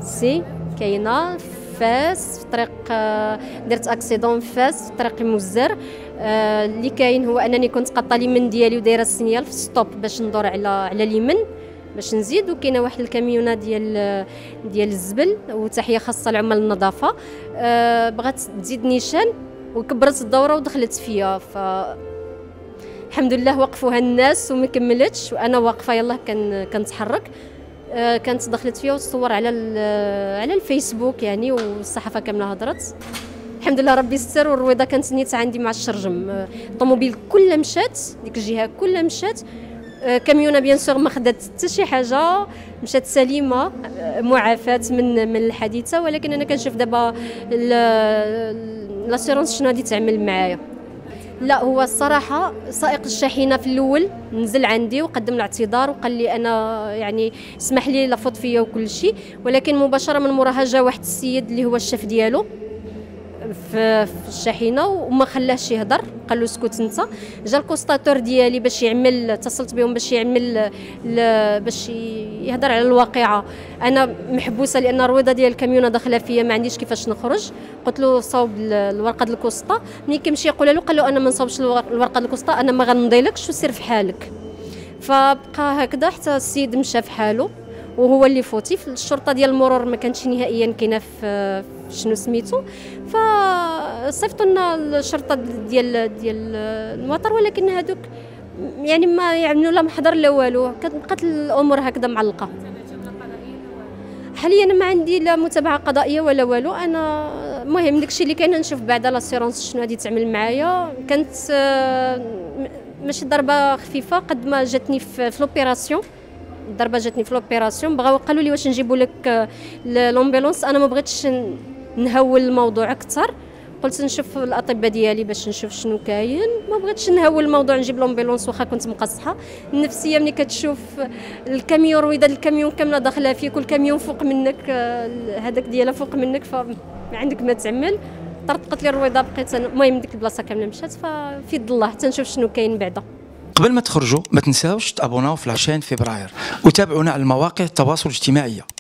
سي كاينه فاس في طريق درت اكسيدون في فاس في طريق مزر. اللي كاين هو انني كنت قاطه اليمين ديالي ودايره السينيال في ستوب باش ندور على اليمين باش نزيد، وكاينه واحد الكاميونه ديال الزبل، وتحيه خاصه لعمال النظافه. بغات تزيد نيشان وكبرت الدوره ودخلت فيا، ف الحمد لله وقفوها الناس وما كملتش وانا واقفه يلاه كنتحرك. كانت دخلت فيها وتصور على الفيسبوك يعني، والصحافه كامله هضرت. الحمد لله ربي ستر، والرويضه كانت نيت عندي مع الشرجم. الطوموبيل كلها مشات، ديك الجهه كلها مشات. كاميونه بيان سور ما خدات حتى شي حاجه، مشات سليمه معافاه من الحادثه. ولكن انا كنشوف دابا لاسيرونس شنو غادي تعمل معايا. لا هو الصراحه سائق الشاحنه في الاول نزل عندي وقدم الاعتذار وقال لي انا يعني اسمح لي لفظ فيا وكل شيء، ولكن مباشره من موراها جا واحد السيد اللي هو الشيف ديالو في الشاحنه وما خلاهش يهضر، قال له اسكت انت. جا الكوستاتور ديالي باش يعمل، اتصلت بهم باش يعمل باش يهضر على الواقعه. انا محبوسه لان الرويضه ديال الكاميونه داخله فيا، ما عنديش كيفاش نخرج. قلت له صوب الورقه ديال الكوسطه. ملي كيمشي يقول له، قال له انا ما نصوبش الورقه ديال الكوسطه، انا ما غنمضيلكش وسير في حالك. فبقى هكذا حتى السيد مشى في حاله وهو اللي فوتي. في الشرطه ديال المرور ما كانتش نهائيا كاينه في شنو سميتو، فصيفطوا لنا الشرطه ديال المطار، ولكن هذوك يعني ما يعملوا لا محضر لا والو، بقات الامور هكذا معلقه. حاليا ما عندي لا متابعه قضائيه ولا والو. انا المهم داكشي اللي كاين نشوف بعدا لاسيرونس شنو غادي تعمل معايا. كانت ماشي ضربه خفيفه قد ما جاتني في لوبيراسيون. الضربه جاتني في لوبيراسيون، بغاو قالوا لي واش نجيبوا لك لومبيلونس. انا ما بغيتش نهول الموضوع اكثر، قلت نشوف الاطباء ديالي باش نشوف شنو كاين. ما بغيتش نهول الموضوع نجيب لومبيلونس واخا كنت مقصحه. النفسيه ملي كتشوف الكاميون رويضه الكاميون كامله داخله فيك والكاميون فوق منك، هذاك ديالها فوق منك، فما عندك ما تعمل. طرطقت لي الرويضه بقيت المهم ديك البلاصه كامله مشات. ففي يد الله حتى نشوف شنو كاين بعدا. قبل ما تخرجوا ما تنساوش تابوناو في لاشين فبراير وتابعونا على المواقع التواصل الاجتماعي.